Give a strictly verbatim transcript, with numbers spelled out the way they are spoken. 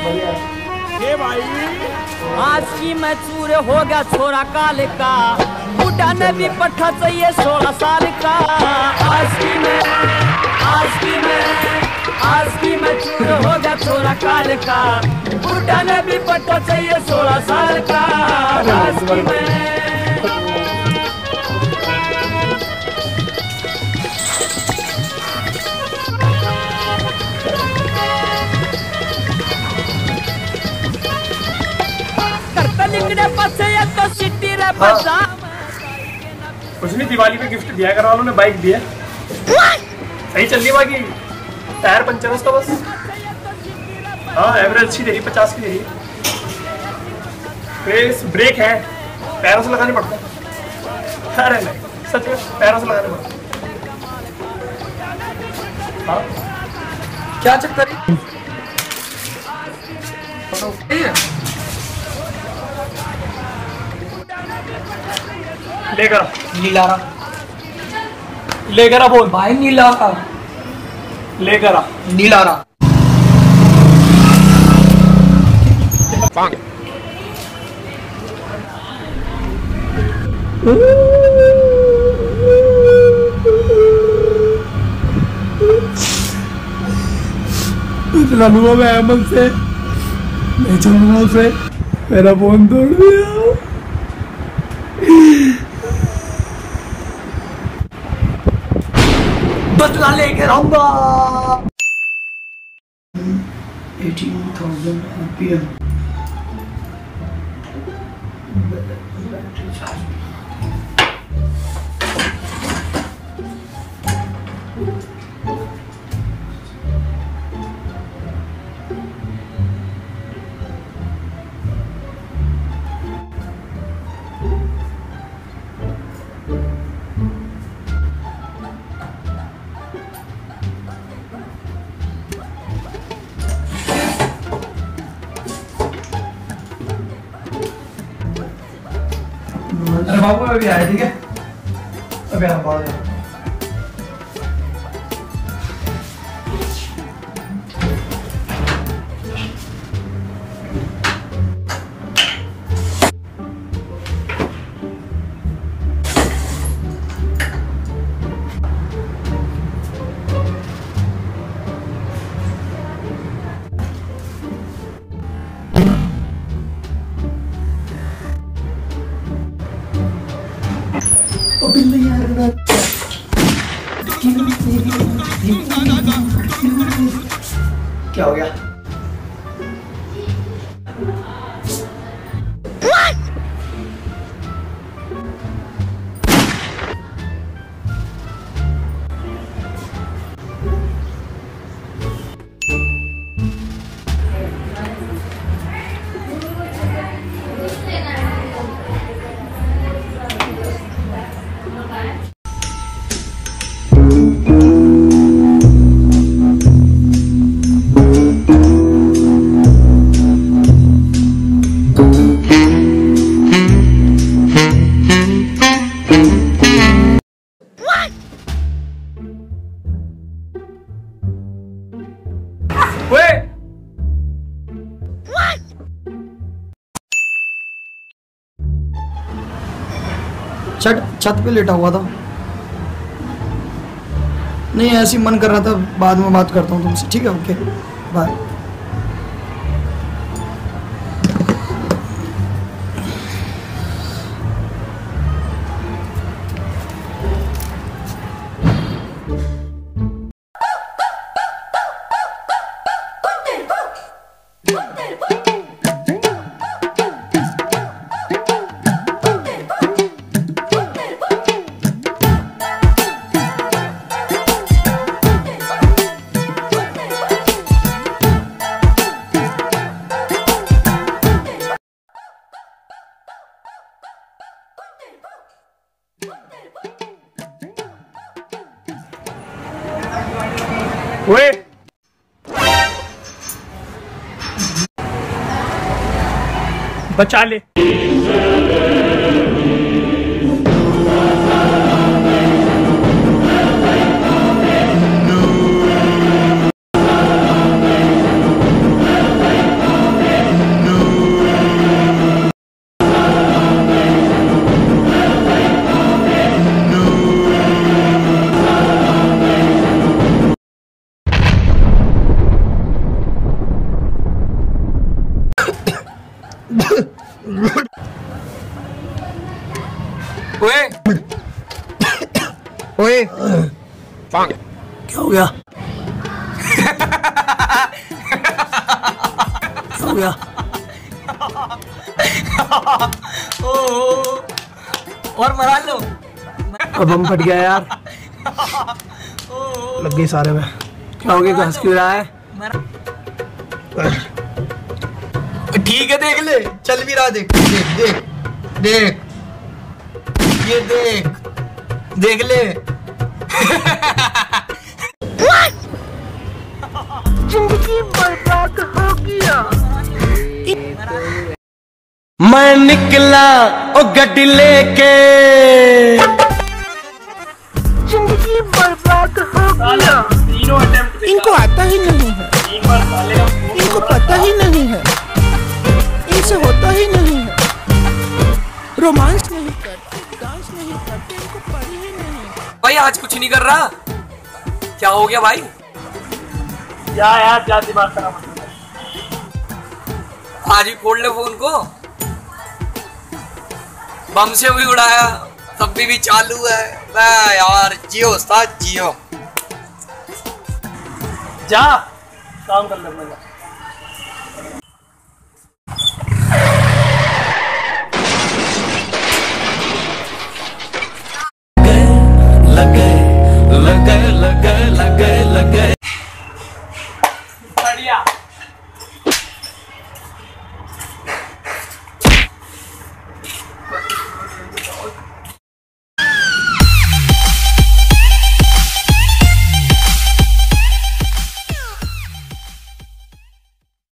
ये भाई आज की मैं चूर हो गया छोरा काल का, उठाने भी पट्टा चाहिए सोलह साल का। आज की मैं आज की मैं आज की मैं चूर हो गया छोरा काल का, उठाने भी पट्टा चाहिए सोलह साल का। आज की मैं तो सिटी रे बजा। कुछ नहीं, दिवाली पे गिफ्ट दिया घर वालों ने, बाइक दिया। सही चल रही है, बाकी टायर पंचर है उसका बस। हाँ एवरेज अच्छी दे रही, पचास की दे रही। फेस ब्रेक है, पैरों से लगाने पड़ता है। अरे नहीं सच में पैरों से लगाने पड़ता। हाँ क्या चक्कर है? लेकर नीलारा लेकर आ बोल भाई, नीलारा लेकर आ नीलारा। इतना लुआ मैं अमन से मैं चलूंगा उसे, मेरा फोन तोड़ दिया। बदला लेकर आऊंगा। eighteen thousand ampere battery charge. अरे बाबू अभी आया, ठीक है अभी आप बाहर जाओ। क्या हो गया? छत छत पे लेटा हुआ था। नहीं ऐसे ही मन कर रहा था, बाद में बात करता हूँ तुमसे, ठीक है? Okay bye. ओए बचा ले। ओए ओए क्या हो गया? क्या हो गया? ओ, और मरा लो। अब हम फट गया यार, लग गई सारे में। क्या हो गया? हंस क्यों रहा है? ठीक है देख ले, चल भी रहा। देख देख देख देख, ये देख देख ले। जिंदगी बर्बाद हो गया। मैं निकला ओ गड्डी लेके, जिंदगी बर्बाद हो गया। तीनों अटेम्प्ट इनको आता ही नहीं है, इनको पता ही नहीं है, इनसे होता ही नहीं है। रोमांस नहीं करते, डांस नहीं करते, इनको पड़ी ही नहीं। भाई आज कुछ नहीं कर रहा, क्या हो गया भाई? क्या यार, क्या दिमाग खराब है। आज ही फोड़ ले फोन को। बम से भी उड़ाया, तब भी, भी चालू है। वाह यार, जियो उस्ताद जियो। जा काम कर लेना। लगे लगे लगे लगे लगे बढ़िया।